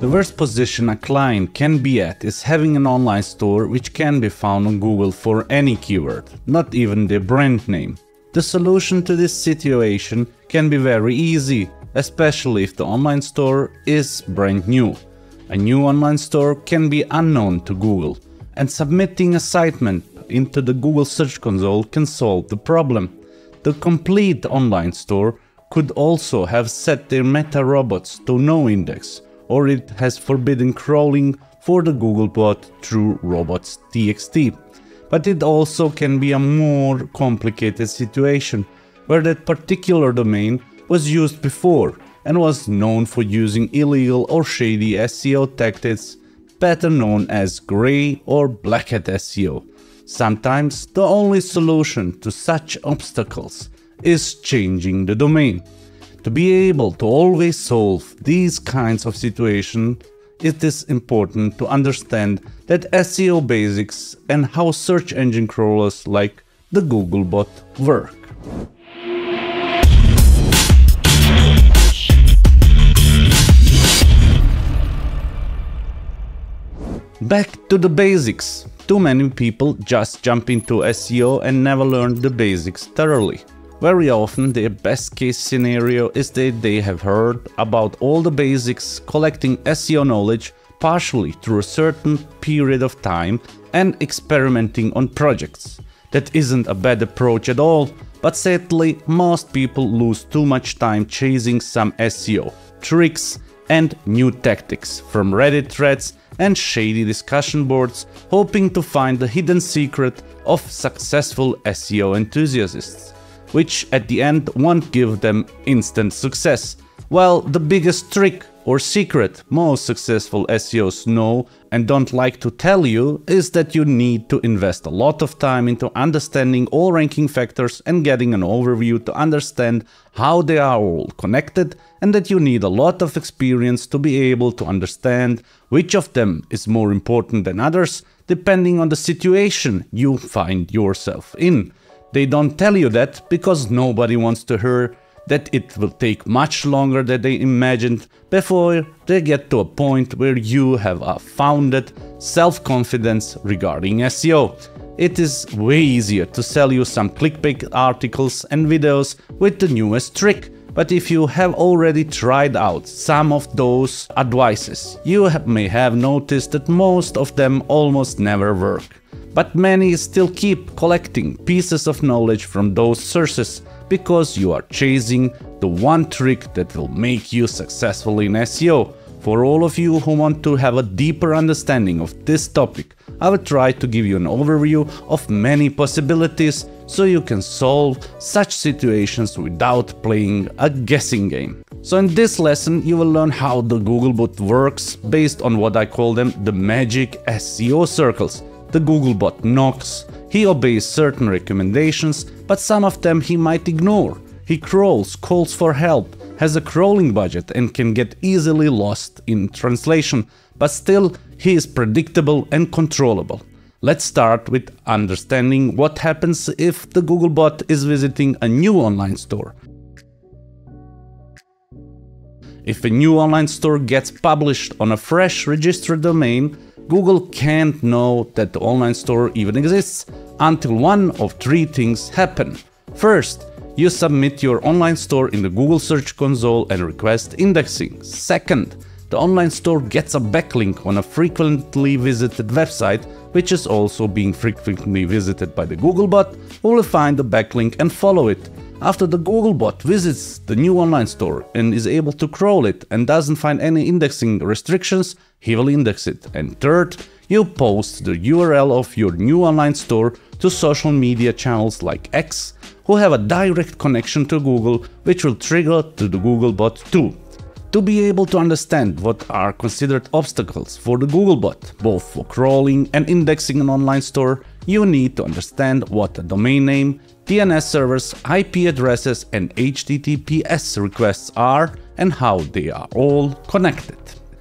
The worst position a client can be at is having an online store which can be found on Google for any keyword, not even their brand name. The solution to this situation can be very easy, especially if the online store is brand new. A new online store can be unknown to Google, and submitting a sitemap into the Google Search Console can solve the problem. The complete online store could also have set their meta robots to no index, or it has forbidden crawling for the Googlebot through robots.txt. But it also can be a more complicated situation, where that particular domain was used before and was known for using illegal or shady SEO tactics, better known as grey or black hat SEO. Sometimes the only solution to such obstacles is changing the domain. To be able to always solve these kinds of situations, it is important to understand that SEO basics and how search engine crawlers like the Googlebot work. Back to the basics. Too many people just jump into SEO and never learn the basics thoroughly. Very often their best case scenario is that they have heard about all the basics, collecting SEO knowledge partially through a certain period of time and experimenting on projects. That isn't a bad approach at all, but sadly most people lose too much time chasing some SEO tricks and new tactics from Reddit threads and shady discussion boards, hoping to find the hidden secret of successful SEO enthusiasts, which at the end won't give them instant success. Well, the biggest trick or secret most successful SEOs know and don't like to tell you is that you need to invest a lot of time into understanding all ranking factors and getting an overview to understand how they are all connected, and that you need a lot of experience to be able to understand which of them is more important than others, depending on the situation you find yourself in. They don't tell you that because nobody wants to hear that it will take much longer than they imagined before they get to a point where you have a founded self-confidence regarding SEO. It is way easier to sell you some clickbait articles and videos with the newest trick. But if you have already tried out some of those advices, you may have noticed that most of them almost never work. But many still keep collecting pieces of knowledge from those sources because you are chasing the one trick that will make you successful in SEO. For all of you who want to have a deeper understanding of this topic, I will try to give you an overview of many possibilities so you can solve such situations without playing a guessing game. So in this lesson you will learn how the Googlebot works based on what I call them the Magic SEO Circles. The Googlebot knocks, he obeys certain recommendations, but some of them he might ignore. He crawls, calls for help, has a crawling budget and can get easily lost in translation, but still he is predictable and controllable. Let's start with understanding what happens if the Googlebot is visiting a new online store. If a new online store gets published on a fresh registered domain, Google can't know that the online store even exists until one of three things happen. First, you submit your online store in the Google Search Console and request indexing. Second, the online store gets a backlink on a frequently visited website, which is also being frequently visited by the Googlebot, who will find the backlink and follow it. After the Googlebot visits the new online store and is able to crawl it and doesn't find any indexing restrictions, he will index it. And third, you post the URL of your new online store to social media channels like X, who have a direct connection to Google, which will trigger to the Googlebot too. To be able to understand what are considered obstacles for the Googlebot, both for crawling and indexing an online store, you need to understand what a domain name, DNS servers, IP addresses and HTTPS requests are and how they are all connected.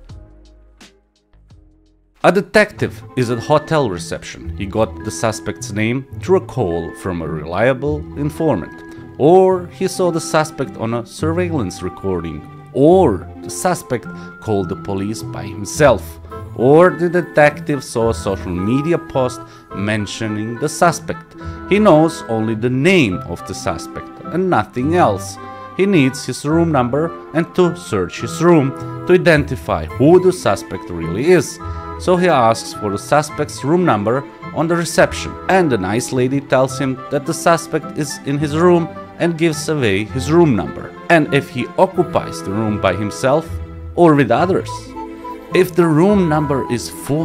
A detective is at hotel reception. He got the suspect's name through a call from a reliable informant. Or he saw the suspect on a surveillance recording. or the suspect called the police by himself, or the detective saw a social media post mentioning the suspect. He knows only the name of the suspect and nothing else. He needs his room number and to search his room to identify who the suspect really is. So he asks for the suspect's room number on the reception, and the nice lady tells him that the suspect is in his room and gives away his room number, and if he occupies the room by himself or with others. If the room number is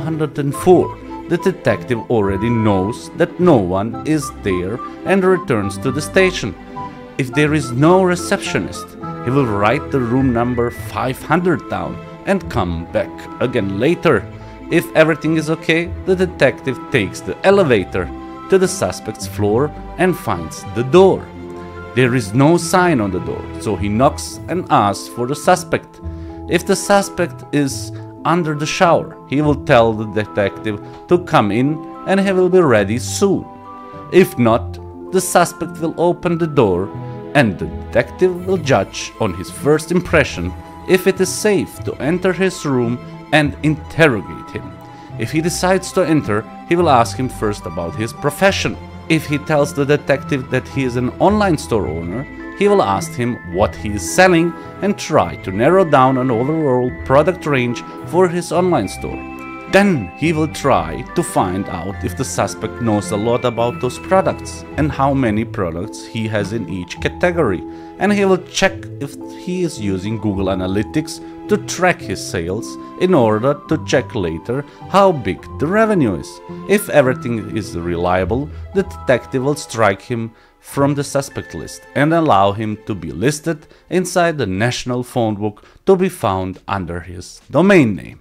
404, the detective already knows that no one is there and returns to the station. If there is no receptionist, he will write the room number 500 down and come back again later. If everything is okay, the detective takes the elevator to the suspect's floor and finds the door. There is no sign on the door, so he knocks and asks for the suspect. If the suspect is under the shower, he will tell the detective to come in and he will be ready soon. If not, the suspect will open the door and the detective will judge on his first impression if it is safe to enter his room and interrogate him. If he decides to enter, he will ask him first about his profession. If he tells the detective that he is an online store owner, he will ask him what he is selling and try to narrow down an overall product range for his online store. Then he will try to find out if the suspect knows a lot about those products and how many products he has in each category, and he will check if he is using Google Analytics to track his sales in order to check later how big the revenue is. If everything is reliable, the detective will strike him from the suspect list and allow him to be listed inside the National Phone Book to be found under his domain name.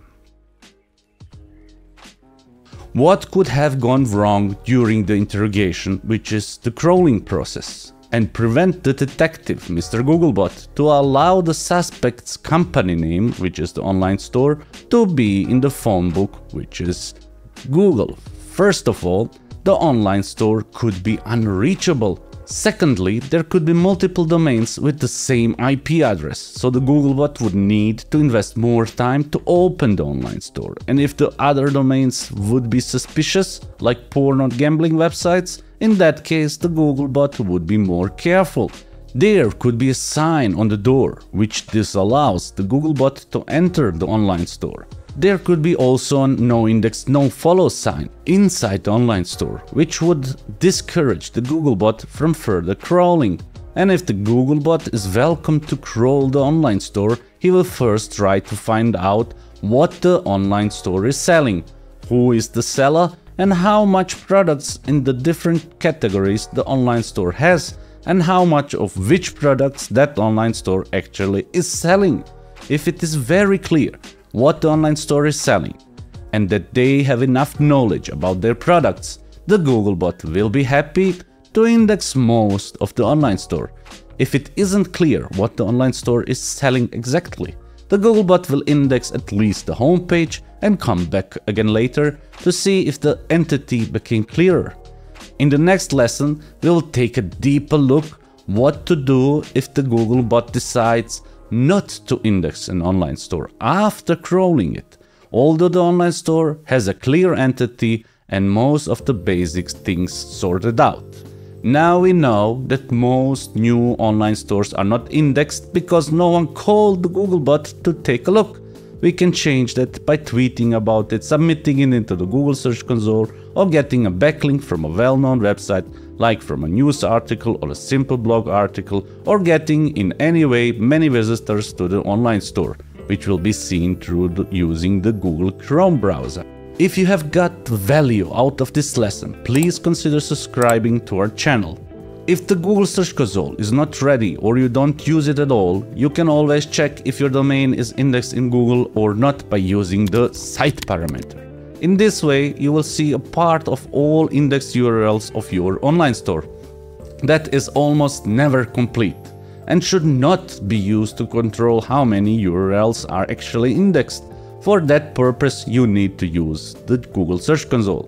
What could have gone wrong during the interrogation, which is the crawling process, and prevent the detective, Mr. Googlebot, to allow the suspect's company name, which is the online store, to be in the phone book, which is Google? First of all, the online store could be unreachable. Secondly, there could be multiple domains with the same IP address, so the Googlebot would need to invest more time to open the online store. And if the other domains would be suspicious, like porn or gambling websites, in that case the Googlebot would be more careful. There could be a sign on the door which disallows the Googlebot to enter the online store. There could be also a no index, no follow sign inside the online store, which would discourage the Googlebot from further crawling. And if the Googlebot is welcome to crawl the online store, he will first try to find out what the online store is selling, who is the seller, and how much products in the different categories the online store has, and how much of which products that online store actually is selling. If it is very clear what the online store is selling and that they have enough knowledge about their products, the Googlebot will be happy to index most of the online store. If it isn't clear what the online store is selling exactly, the Googlebot will index at least the homepage and come back again later to see if the entity became clearer. In the next lesson, we will take a deeper look what to do if the Googlebot decides not to index an online store after crawling it, although the online store has a clear entity and most of the basic things sorted out. Now we know that most new online stores are not indexed because no one called the Googlebot to take a look. We can change that by tweeting about it, submitting it into the Google Search Console, or getting a backlink from a well-known website like from a news article or a simple blog article, or getting in any way many visitors to the online store, which will be seen through using the Google Chrome browser. If you have got value out of this lesson, please consider subscribing to our channel. If the Google Search Console is not ready or you don't use it at all, you can always check if your domain is indexed in Google or not by using the site parameter. In this way, you will see a part of all indexed URLs of your online store. That is almost never complete and should not be used to control how many URLs are actually indexed. For that purpose, you need to use the Google Search Console.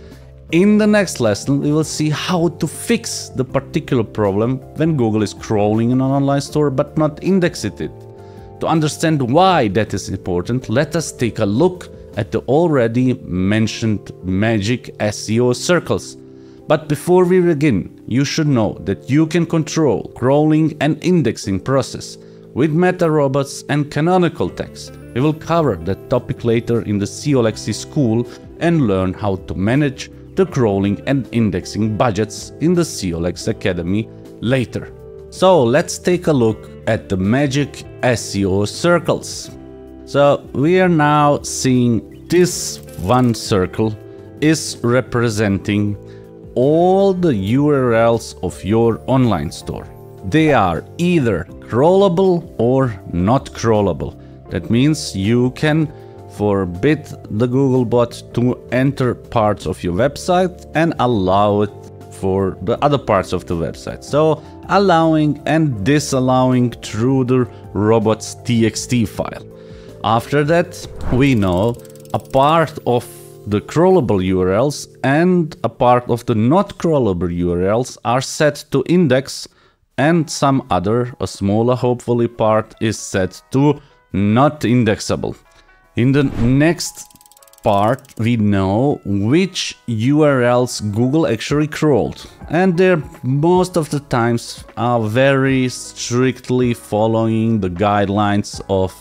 In the next lesson, we will see how to fix the particular problem when Google is crawling in an online store but not indexing it. To understand why that is important, let us take a look at the already mentioned Magic SEO Circles. But before we begin, you should know that you can control crawling and indexing process with meta robots and canonical text. We will cover that topic later in the SEOLAXY school and learn how to manage the crawling and indexing budgets in the SEOLAXY Academy later. So let's take a look at the Magic SEO Circles. So we are now seeing this one circle is representing all the URLs of your online store. They are either crawlable or not crawlable. That means you can forbid the Googlebot to enter parts of your website and allow it for the other parts of the website. So allowing and disallowing through the robots.txt file. After that, we know a part of the crawlable URLs and a part of the not crawlable URLs are set to index, and some other, a smaller hopefully part, is set to not indexable. In the next part, we know which URLs Google actually crawled, and they most of the times are very strictly following the guidelines of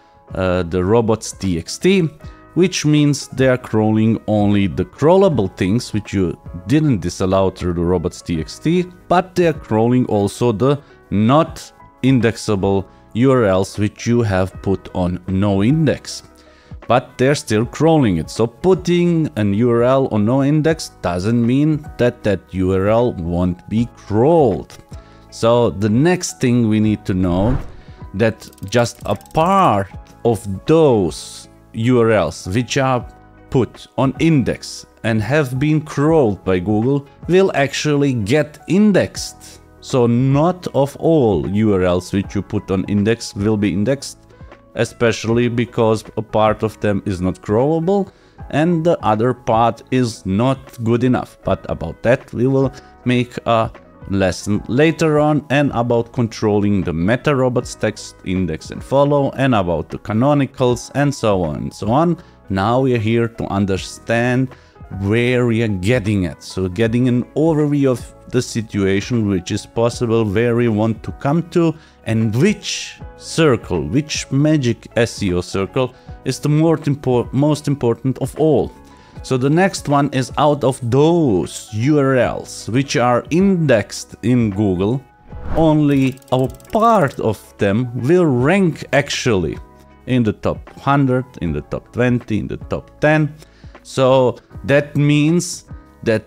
the robots.txt, which means they are crawling only the crawlable things which you didn't disallow through the robots.txt, but they are crawling also the not indexable URLs which you have put on no index. But they're still crawling it. So putting an URL on no index doesn't mean that that URL won't be crawled. So the next thing we need to know that just a part of those URLs which are put on index and have been crawled by Google will actually get indexed. So not of all URLs which you put on index will be indexed, especially because a part of them is not crawlable and the other part is not good enough. But about that we will make a lesson later on, and about controlling the meta robots text index and follow, and about the canonicals and so on and so on. Now we are here to understand where we are getting at. So getting an overview of the situation which is possible, where we want to come to, and which circle, which Magic SEO circle is the most important of all. So the next one is, out of those URLs which are indexed in Google, only a part of them will rank actually in the top 100, in the top 20, in the top 10. So that means that,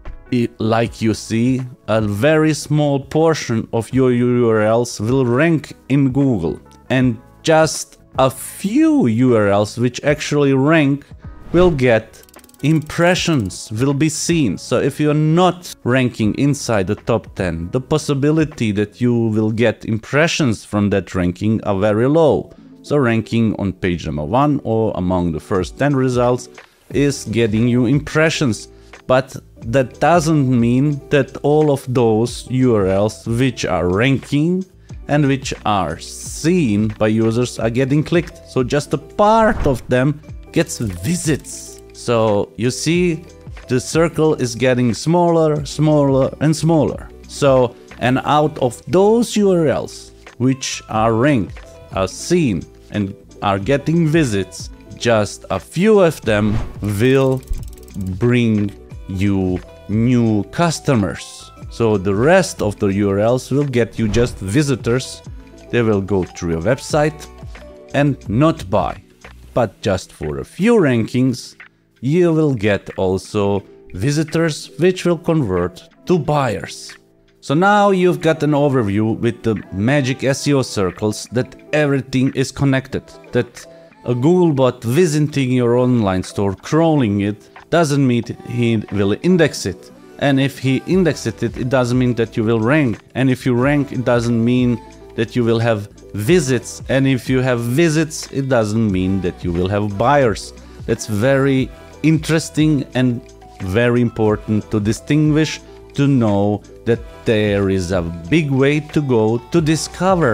like you see, a very small portion of your URLs will rank in Google, and just a few URLs which actually rank will get impressions, will be seen. So if you're not ranking inside the top 10, the possibility that you will get impressions from that ranking are very low. So ranking on page number 1 or among the first 10 results is getting you impressions. But that doesn't mean that all of those URLs which are ranking and which are seen by users are getting clicked. So just a part of them gets visits. So you see, the circle is getting smaller, smaller and smaller. So, and out of those URLs which are ranked, are seen and are getting visits, just a few of them will bring you new customers. So the rest of the URLs will get you just visitors. They will go through your website and not buy. But just for a few rankings, you will get also visitors which will convert to buyers. So now you've got an overview with the Magic SEO circles that everything is connected, that a Googlebot visiting your online store, crawling it, doesn't mean he will index it. And if he indexes it, it doesn't mean that you will rank. And if you rank, it doesn't mean that you will have visits. And if you have visits, it doesn't mean that you will have buyers. That's very interesting and very important to distinguish, to know that there is a big way to go to discover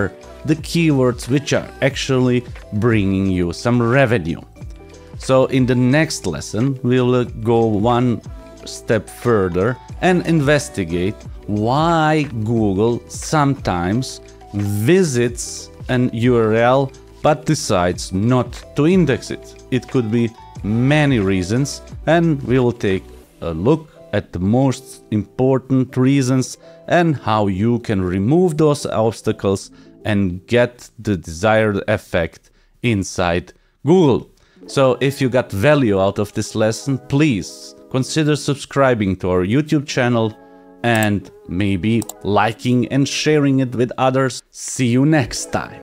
the keywords which are actually bringing you some revenue. So in the next lesson, we'll go one step further and investigate why Google sometimes visits an URL but decides not to index it. It could be many reasons, and we will take a look at the most important reasons and how you can remove those obstacles and get the desired effect inside Google. So if you got value out of this lesson, please consider subscribing to our YouTube channel and maybe liking and sharing it with others. See you next time.